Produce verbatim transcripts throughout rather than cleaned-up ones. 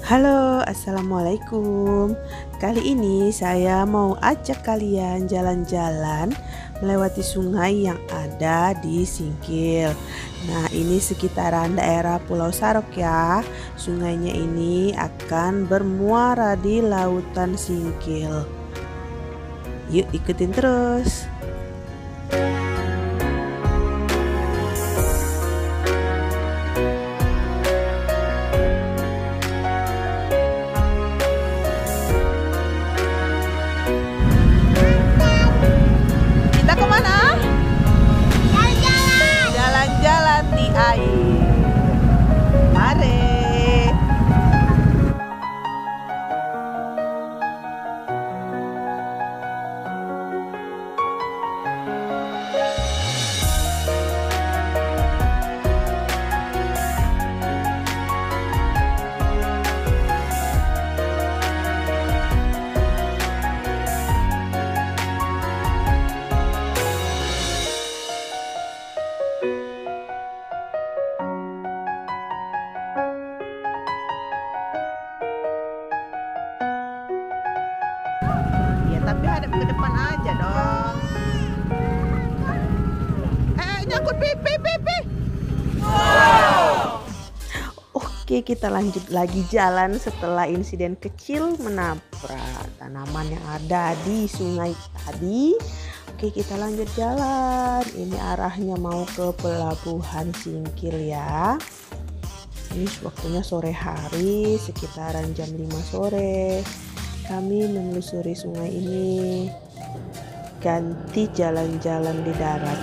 Halo, assalamualaikum. Kali ini saya mau ajak kalian jalan-jalan melewati sungai yang ada di Singkil. Nah, ini sekitaran daerah Pulau Sarok ya. Sungainya ini akan bermuara di lautan Singkil. Yuk ikutin terus. Tapi hadap ke depan aja dong. Eh, nyangkut pipi pipi. Wow. Oke, kita lanjut lagi jalan setelah insiden kecil menabrak tanaman yang ada di sungai tadi. Oke, kita lanjut jalan. Ini arahnya mau ke pelabuhan Singkil ya. Ini waktunya sore hari, sekitaran jam lima sore. Kami menelusuri sungai ini, ganti jalan-jalan di darat.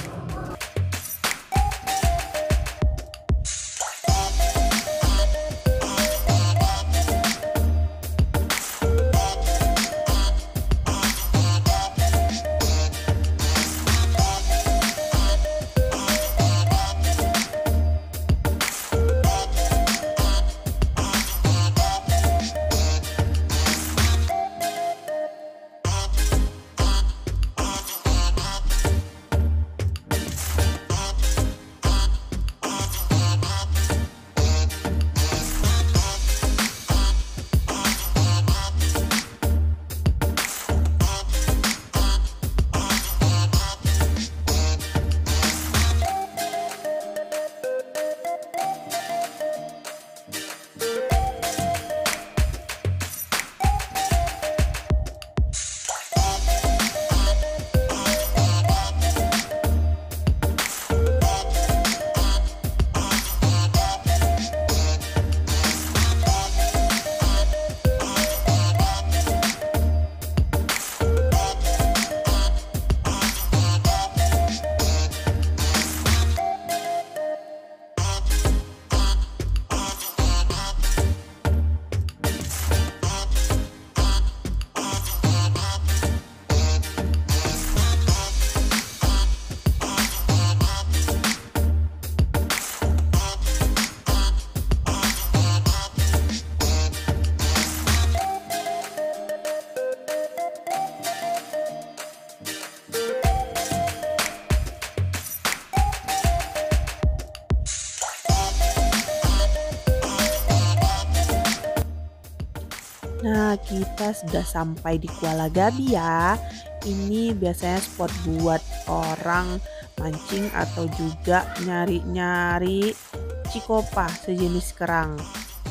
Nah, kita sudah sampai di Kuala Gabi ya. Ini biasanya spot buat orang mancing atau juga nyari-nyari cikopa sejenis kerang.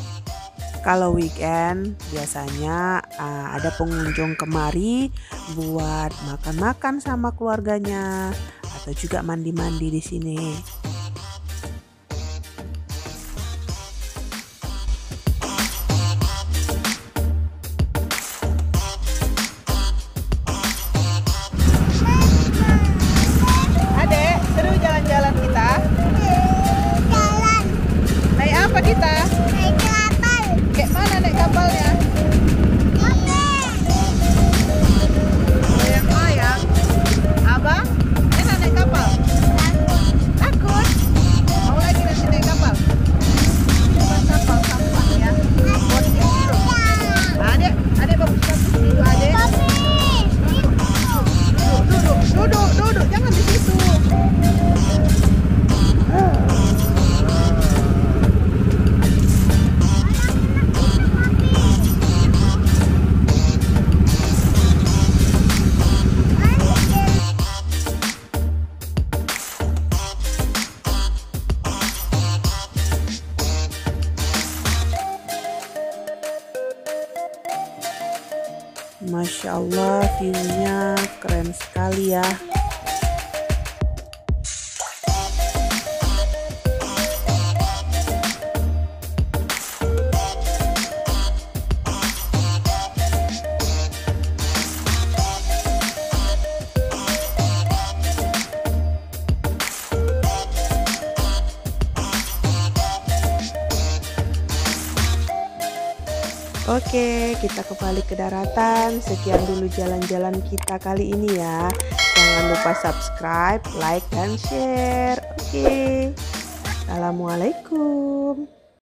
Kalau weekend biasanya uh, ada pengunjung kemari buat makan-makan sama keluarganya atau juga mandi-mandi di sini. Kita naik kapal. Kayak mana naik kapalnya? Layang-layang. Abang, enak naik kapal? Takut. Takut? Masya Allah, view-nya keren sekali ya. Oke, kita kembali ke daratan. Sekian dulu jalan-jalan kita kali ini ya. Jangan lupa subscribe, like, dan share. Oke, assalamualaikum.